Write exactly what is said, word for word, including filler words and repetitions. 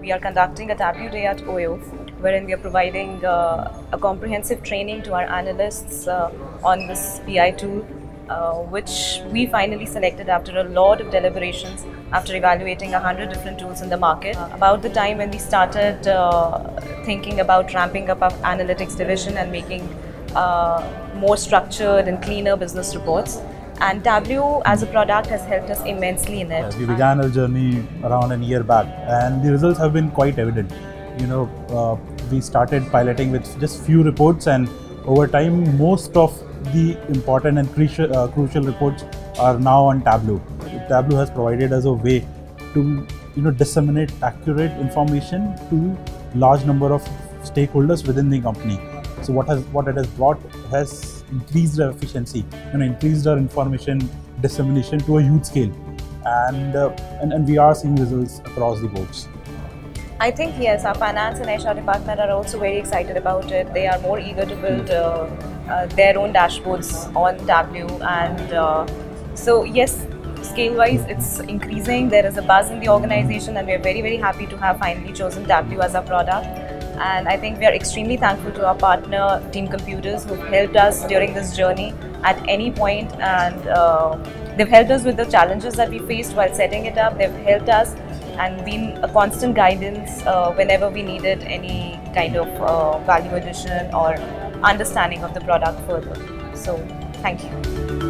we are conducting a Tableau Day at O Y O, wherein we are providing uh, a comprehensive training to our analysts uh, on this P I tool, uh, which we finally selected after a lot of deliberations, after evaluating a hundred different tools in the market. Uh, about the time when we started uh, thinking about ramping up our analytics division and making uh, more structured and cleaner business reports. And Tableau as a product has helped us immensely in it. Yes, we began our journey around a year back, and the results have been quite evident. You know, uh, we started piloting with just few reports, and over time, most of the important and crucial, uh, crucial reports are now on Tableau. Tableau has provided us a way to, you know, disseminate accurate information to large number of stakeholders within the company. So what has what it has brought has increased our efficiency and increased our information dissemination to a huge scale, and uh, and, and we are seeing results across the boards. I think yes, our finance and H R department are also very excited about it. They are more eager to build uh, uh, their own dashboards on Tableau, and uh, so yes, scale-wise it's increasing. There is a buzz in the organization, and we are very very happy to have finally chosen Tableau as our product. And I think we are extremely thankful to our partner Team Computers, who helped us during this journey at any point, and uh, they've helped us with the challenges that we faced while setting it up. They've helped us and been a constant guidance uh, whenever we needed any kind of uh, value addition or understanding of the product further. So thank you.